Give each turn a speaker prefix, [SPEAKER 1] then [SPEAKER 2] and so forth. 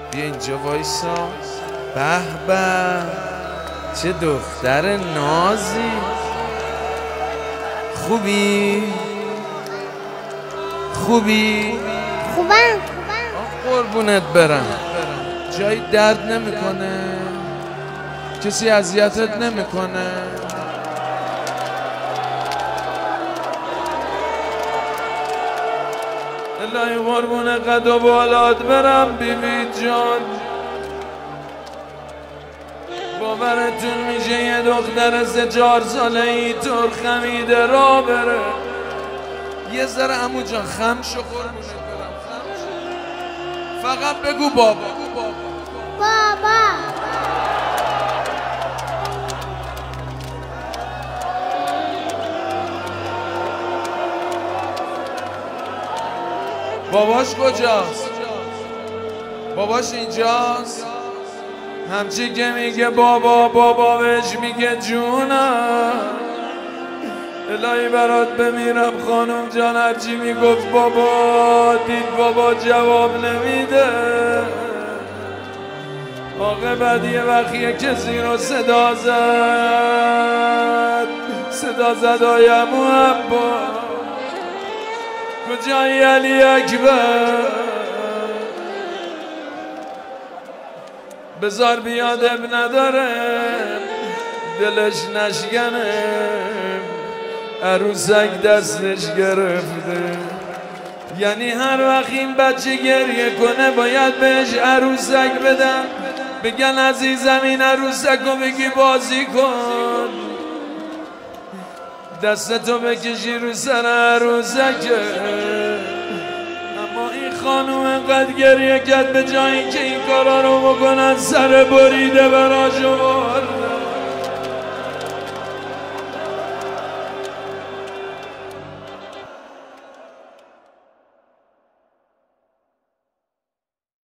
[SPEAKER 1] بیا اینجا وایسا. به به چه دختر نازی. خوبی؟ خوبی؟
[SPEAKER 2] خوبم.
[SPEAKER 1] قربونت برم. جایی درد نمیکنه؟ کسی اذیتت نمیکنه؟ الهی قربون قد و بالات برم بیبی جان. باورتون میشه یه دختر 3-4 ساله اینطور خمیده را بره؟ یه ذره عمو جان خم شو قربونت برم، خم شو. فقط بگو بابا.
[SPEAKER 2] بابا.
[SPEAKER 1] باباش کجاست؟ باباش اینجاست؟ همچی که میگه بابا بهش میگه جونم. الهی برات بمیرم خانم جان. هرچی میگفت بابا دید بابا جواب نمیده. عاقبت یه وقیه کسی رو صدا زد آیمو عبا. کجایی علی اکبر؟ بذار بیاد اب نداره دلش نشکنه. عروسک دستش گرفته. یعنی هر وقت این بچه گریه کنه باید بهش عروسک بدن، بگن عزیزم این عروسک رو بگی بازی کن، دستتو بکشی رو سر عروسکه. اما این خانوم انقدر گریه کرد به جایی که این کارا رو بکنن سر بریده براش آورد.